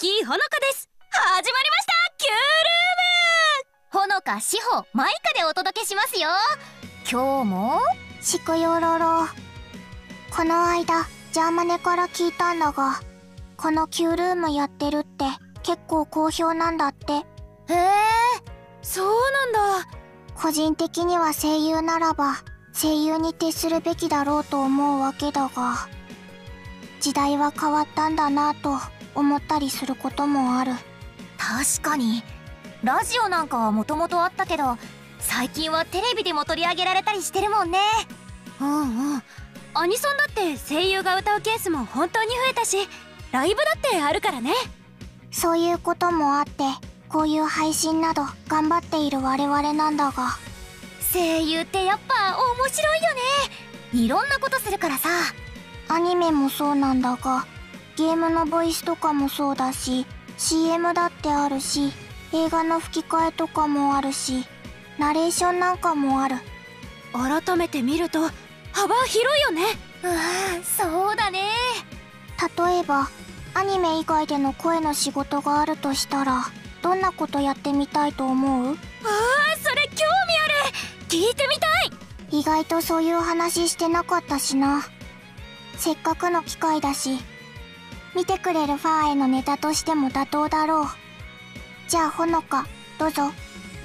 月井ほのかです。始まりました、キュールーム。ほのか、しほ、マイカでお届けしますよ。今日もしくよろろ。この間ジャーマネから聞いたんだが、このキュールームやってるって結構好評なんだって。 へえ、そうなんだ。 個人的には声優ならば声優に徹するべきだろうと思うわけだが、時代は変わったんだなと思ったりすることもある。 確かにラジオなんかはもともとあったけど、最近はテレビでも取り上げられたりしてるもんね。うんうん。アニソンだって声優が歌うケースも本当に増えたし、ライブだってあるからね。 そういうこともあって、こういう配信など頑張っている我々なんだが、 声優ってやっぱ面白いよね。いろんなことするからさ。 アニメもそうなんだが、ゲームのボイスとかもそうだし、 CM だってあるし、映画の吹き替えとかもあるし、ナレーションなんかもある。 改めて見ると幅広いよね。そうだね。 例えばアニメ以外での声の仕事があるとしたら、どんなことやってみたいと思う？ それ興味ある。聞いてみたい。 意外とそういう話してなかったしな。せっかくの機会だし、見てくれるファンへのネタとしても妥当だろう。じゃあほのか、どうぞ。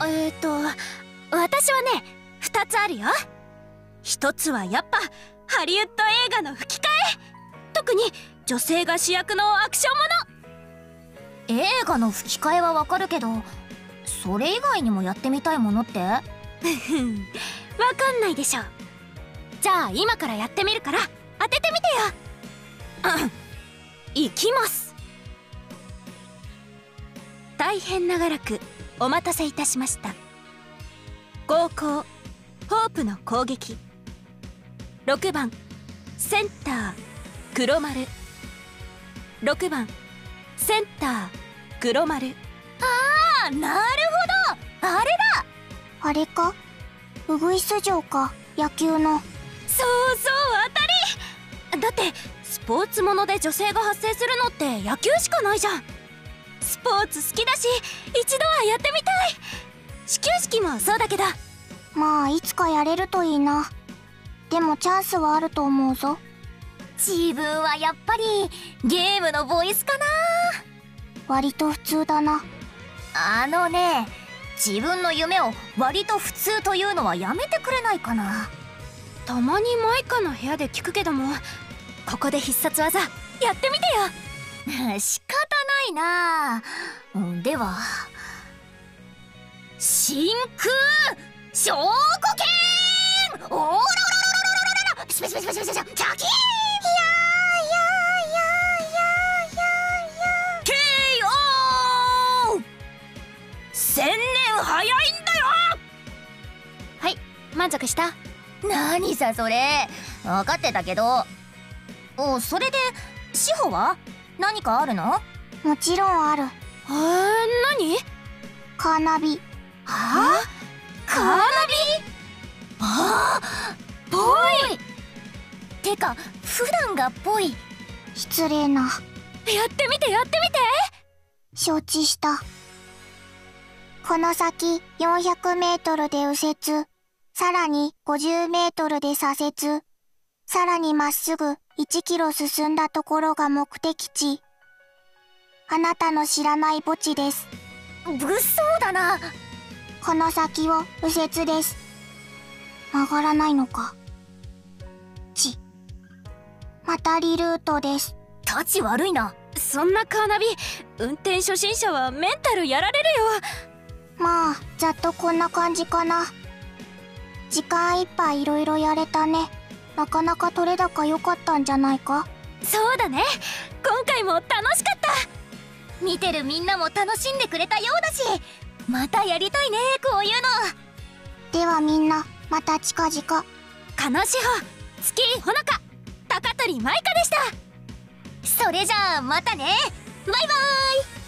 私はね、2つあるよ。1つはやっぱハリウッド映画の吹き替え。特に女性が主役のアクションもの。映画の吹き替えはわかるけど、それ以外にもやってみたいものってわかんないでしょ。じゃあ今からやってみるから当ててみてよ。いきます。大変長らくお待たせいたしました。後攻ホープの攻撃。6番センター黒丸。6番センター黒丸。なるほど、あれだ。 あれか、ウグイス嬢か、野球の。 そうそう、当たり。だってスポーツもので女性が発生するのって野球しかないじゃん。スポーツ好きだし一度はやってみたい。始球式もそうだけど。 まあいつかやれるといいな。でもチャンスはあると思うぞ。 自分はやっぱりゲームのボイスかな。 割と普通だな。 自分の夢を割と普通というのはやめてくれないかな。たまにマイカの部屋で聞くけども、ここで必殺技やってみてよ。仕方ないな。では、真空昇呼拳。オーラオラオラオラオラオラ、ピシピシピシピシピシ、チャキーン。KO。 1000年早いんだよ。はい、満足した？何さそれ、分かってたけど。それで志保は何かあるの？ もちろんある。 何？ カーナビ。 はあ？カーナビ？ぽい。てか普段がぽい。 失礼な。 やってみてやってみて。 承知した。この先400メートルで右折、さらに50メートルで左折、さらにまっすぐ1キロ進んだところが目的地。あなたの知らない墓地です。 物騒だな。 この先を右折です。曲がらないのか。またリルートです。 タチ悪いな。そんなカーナビ、運転初心者はメンタルやられるよ。 まあざっとこんな感じかな。時間いっぱいいろいろやれたね。なかなか取れ高良かったんじゃないか。 そうだね、今回も楽しかった。見てるみんなも楽しんでくれたようだし、またやりたいね、こういうの。 ではみんなまた近々。 叶志保、月井ほのか、高取舞香でした。それじゃあまたね。バイバーイ。